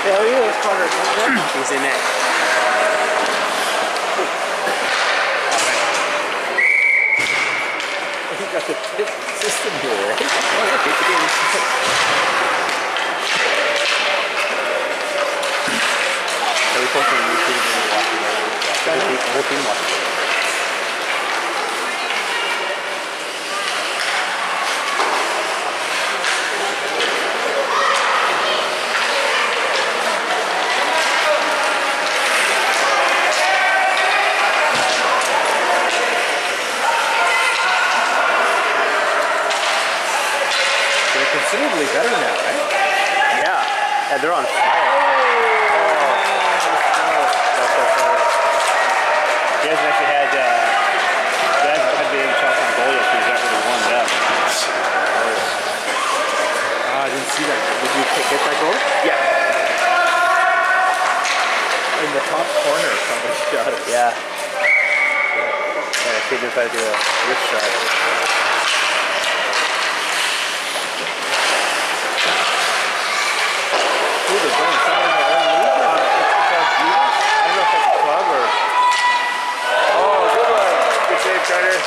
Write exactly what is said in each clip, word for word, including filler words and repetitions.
How are you? It's Carter. He's in it. You got the tip system here, right? Oh yeah, keep it in. So we post on YouTube and we watch it later. The whole team, the whole team watches it. Considerably better now, right? Yeah. Yeah, they're on fire. Oh. That's so funny. He hasn't actually had, uh, he hasn't had the shot on goal yet, so he's not really warmed up. Oh, I didn't see that. Did you get that goal? Yeah. In the top corner, somebody shot it. Yeah. Yeah, the kid just had to do a wrist shot. Who they're going? Somebody in their own league? Uh, it's because you? I don't know if it's a club or... Oh, good one. Good save, Carter.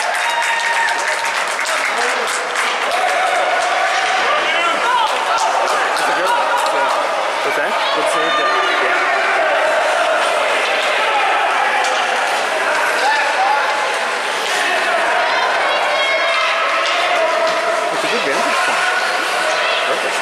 That's a good one. Good. What's that? Good save there. Yeah. It's a good vantage point. Perfect.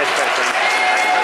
That's better for you.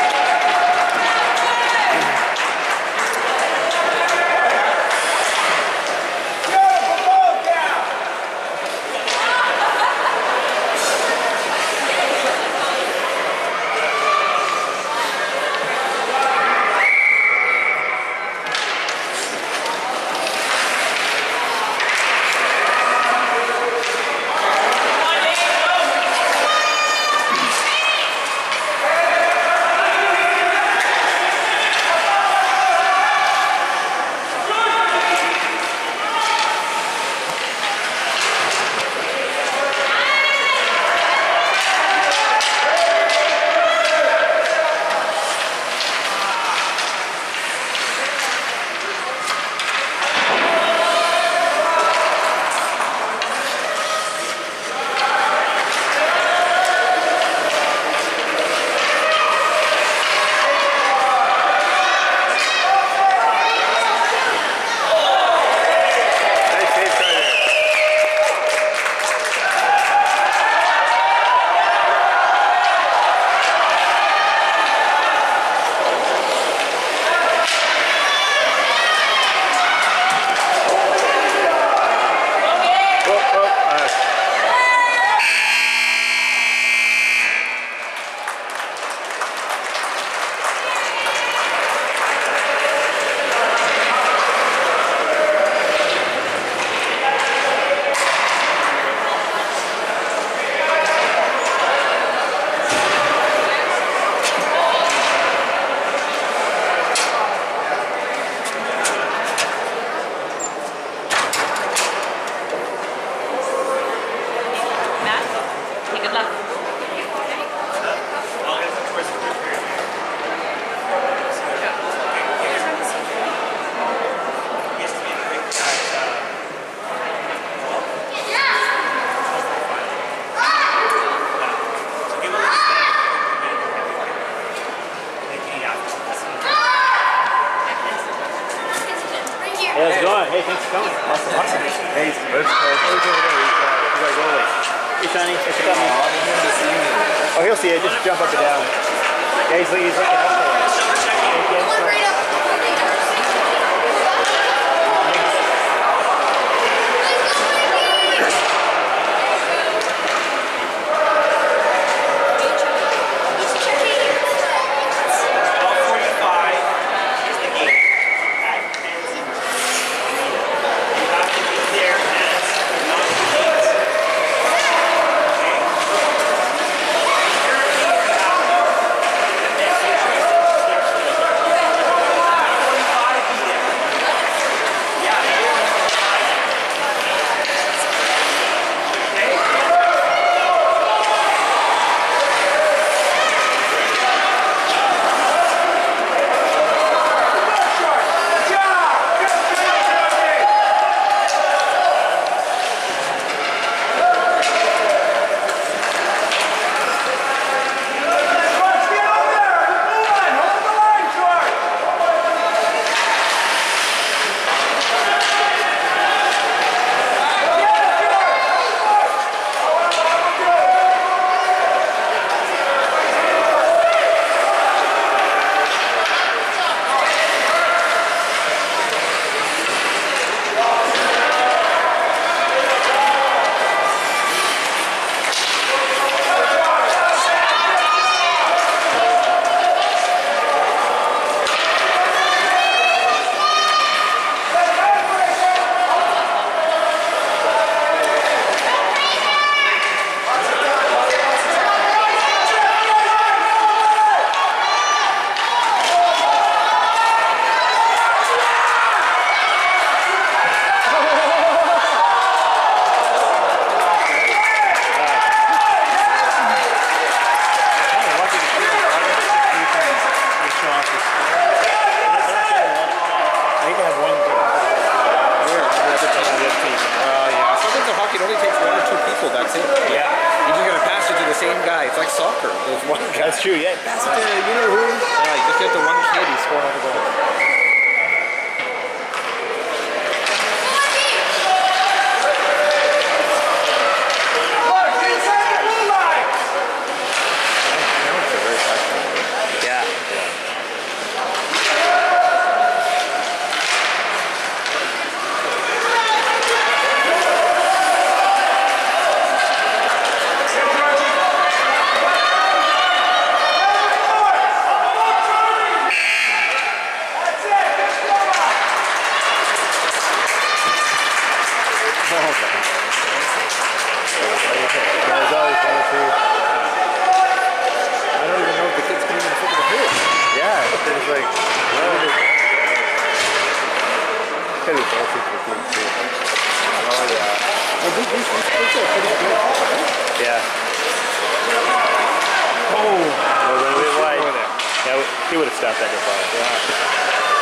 Hey, how's it going? Hey, thanks for coming. Awesome, awesome. Hey, he's good. Hey, he's over there. He's, uh, he's our goalie. Hey, Sonny, thanks for coming. Oh, he'll see it. Just jump up and down. Yeah, he's, he's looking up there. One right up. That's true, yeah. Pass it to, you know who? Yeah, you just get the one kid, he scored all the goals. Very He would have stopped that ball. Yeah.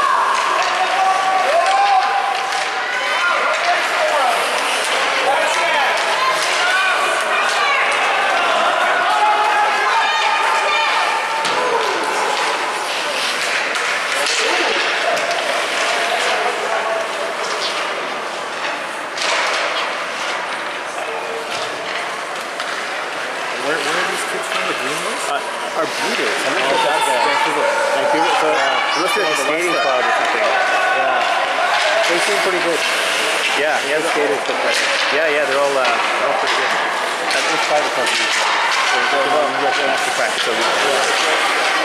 Where, where are these kids from? The green ones? Uh, our Buttes. I think Oh, that's Vancouver. Vancouver. So Yeah. it must be like a Oh, the skating West club or something. Yeah. They seem pretty good. Yeah, Yeah, the skaters could play. yeah, yeah. They're all, uh, they're all pretty good. And it's private companies. So they go Well, you you have to practice a week.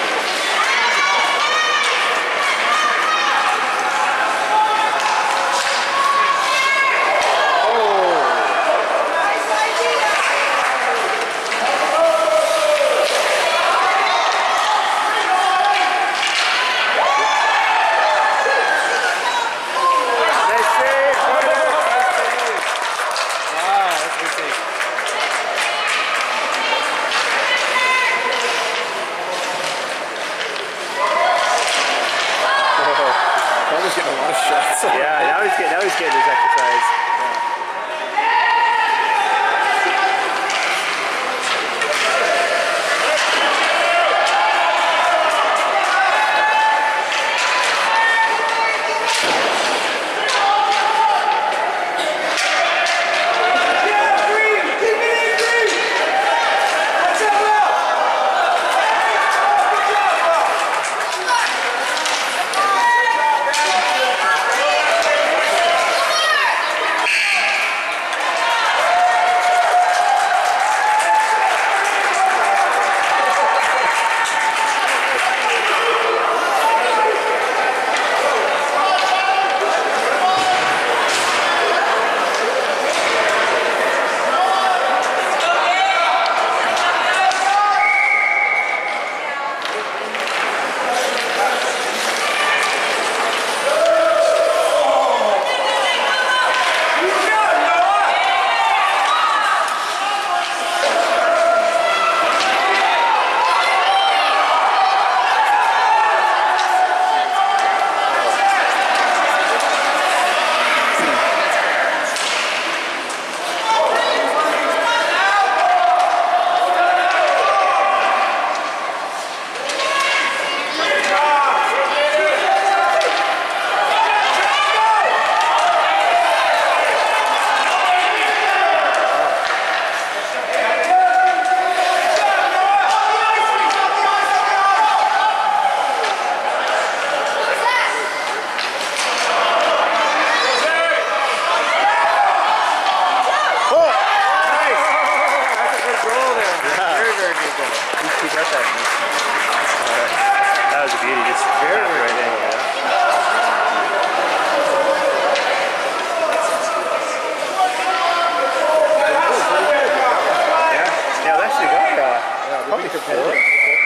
He's getting a lot of shots. Yeah, now he's getting, now he's getting his exercise. That was a beauty, just very right in. Yeah, yeah, that's actually got uh, Yeah, probably competitive.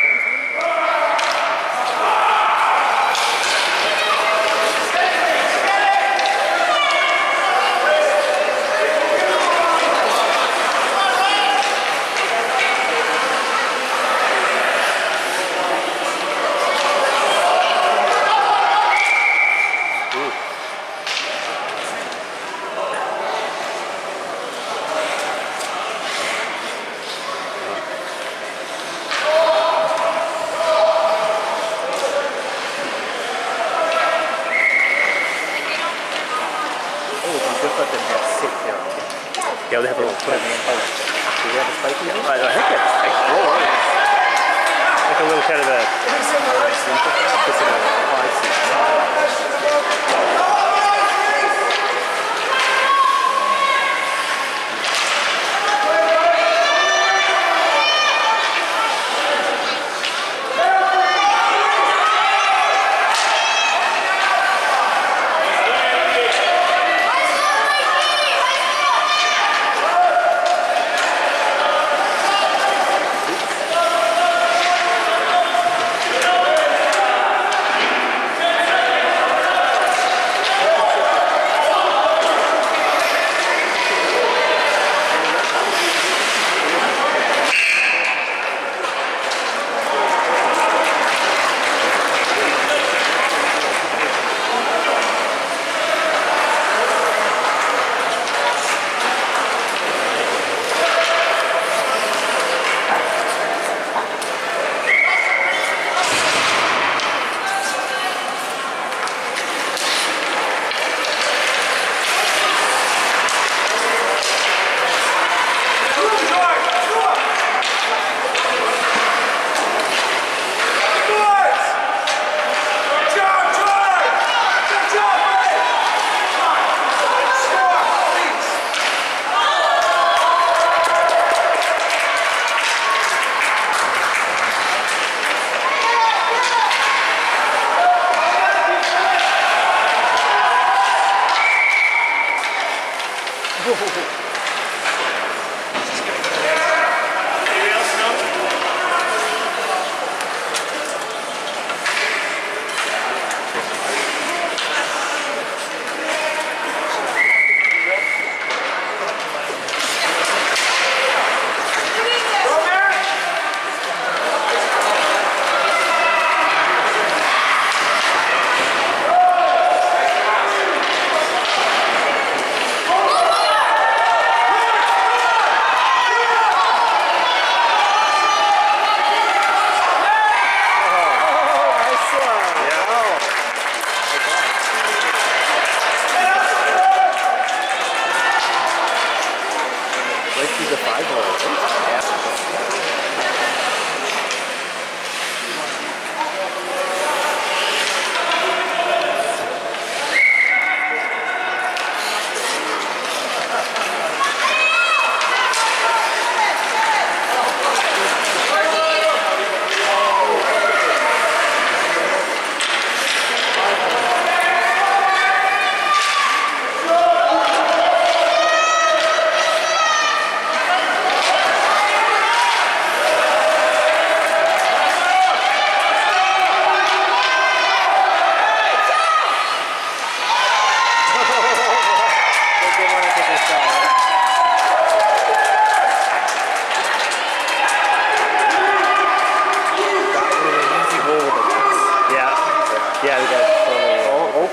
Yeah, they have a little put in. Do we have a spike in I, I think that's like, oh, like a little kind of a.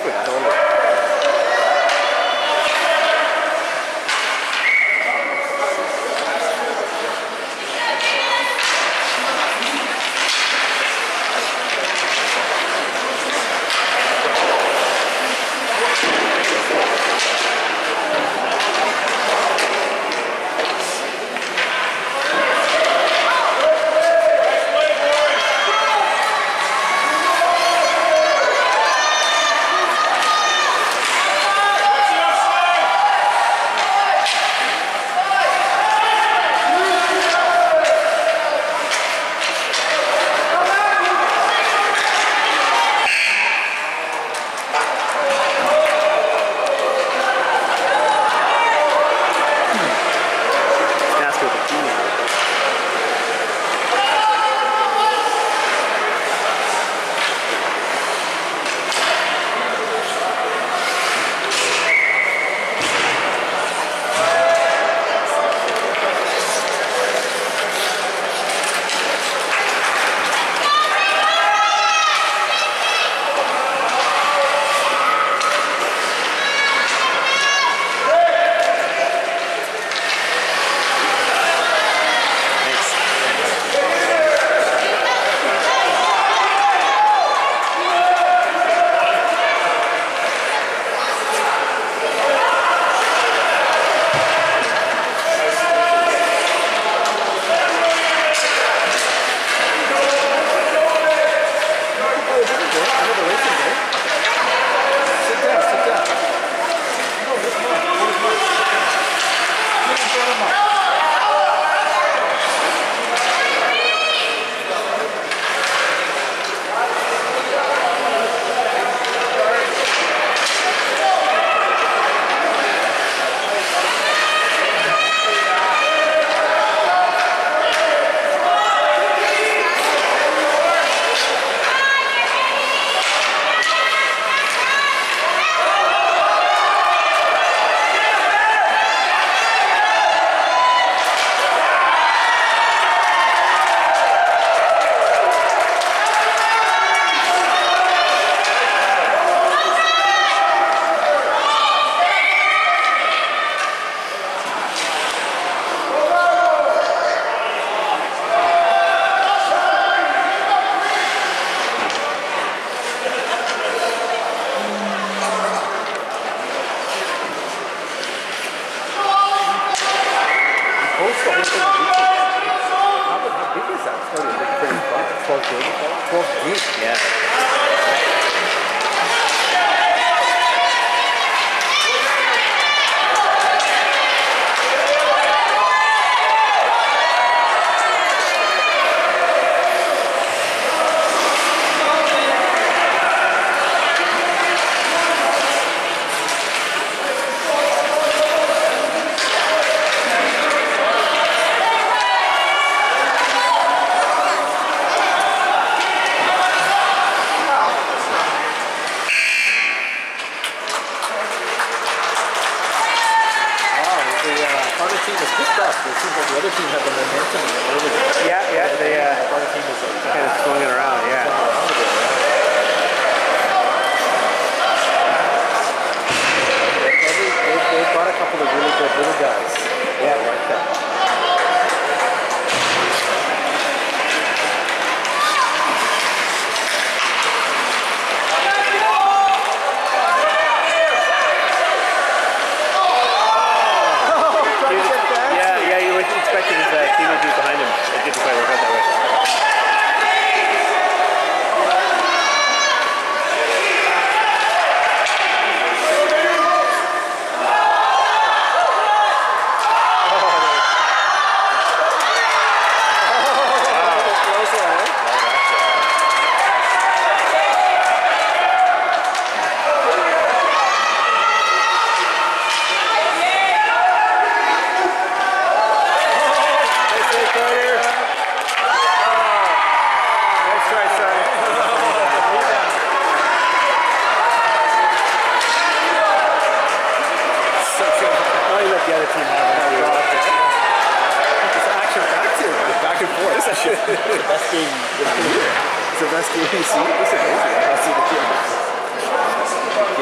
different, totally. twelve deep, yeah. Team was picked up. It seems like the other team had the momentum earlier. Yeah, yeah, they, uh, the other team was like kind of swinging around, yeah. They, they, they brought a couple of really good little guys. Yeah, like that. Expected his uh, teammate to be behind him. It didn't quite work out that way. It's the best game of the year. It's the best game you see. It's amazing. I see the kids.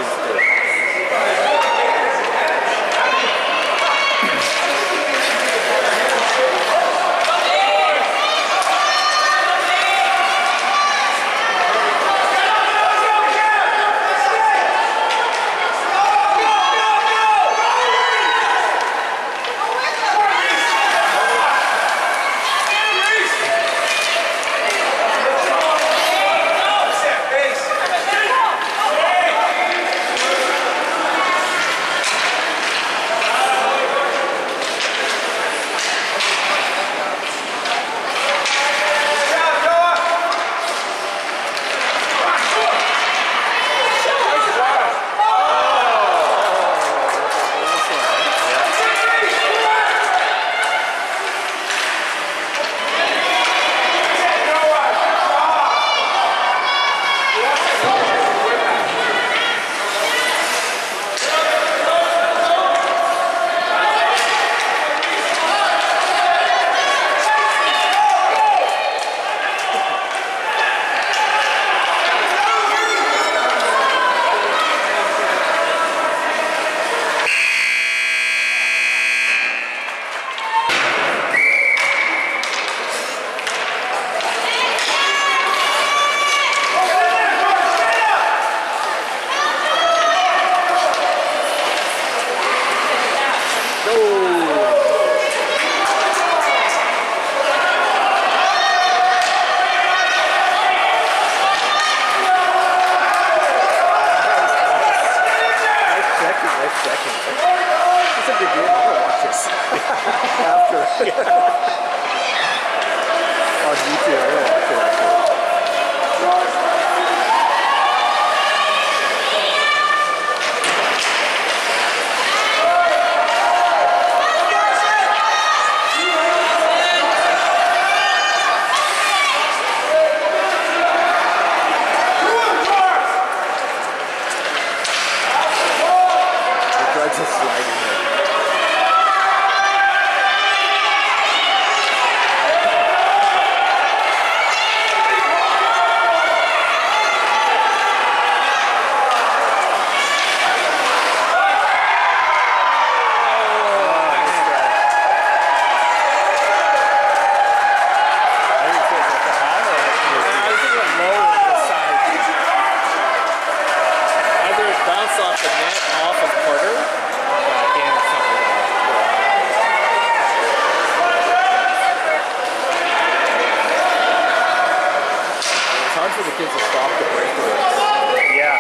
for the kids to stop the breakaway. Yeah.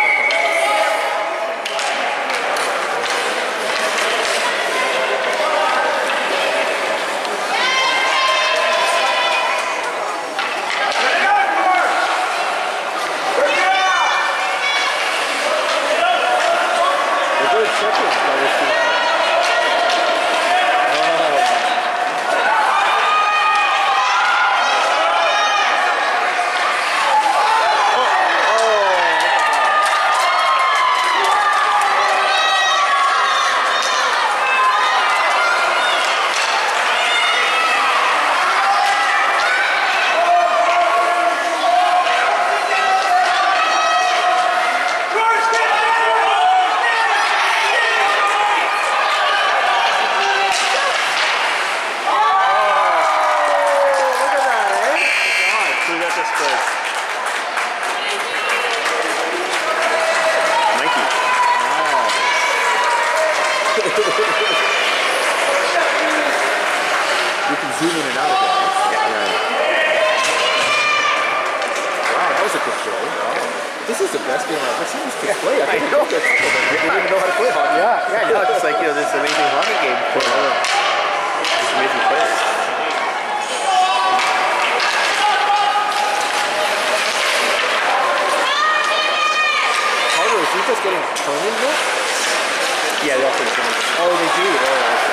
They're good checkers by this team. You can zoom in and out of that. Yeah. Yeah. Wow, that was a good throw. Wow. This is the best game I've ever seen these kids play. I, I know. They didn't even know how to play hockey. Yeah, yeah, no, it's like, you know, this amazing hockey game for this amazing players. Carter, is he just getting turning yet? Yeah, they also turn. Oh, they do. Oh, okay.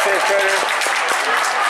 safe, Carter.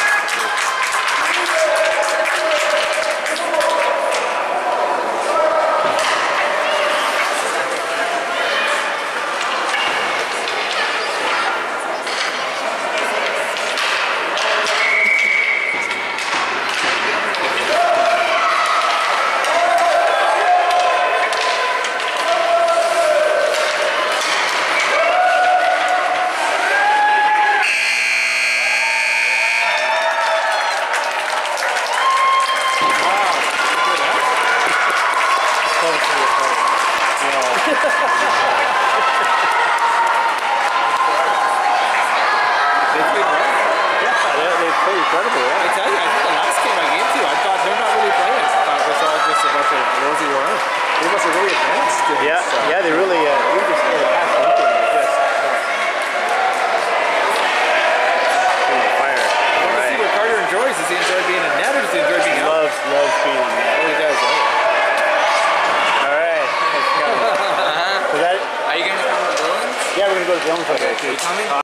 They played well. Yeah, they, they played incredible. I Yeah. tell you, I think the last game I came to, I thought they're not really playing. I thought it was all just a bunch of rosy around. They must have really advanced. in Yeah, this, uh, yeah, they really, uh, we were just in the past weekend, they just uh, on fire. I want to see Right. what Carter enjoys. Does he enjoy being a net or does he enjoy being out? Loves, loves being in there. Oh, he does. Oh, yeah. All right. Was that, Are you going to come to the Bruins? yeah, we're gonna go to the Dome today. Are you coming?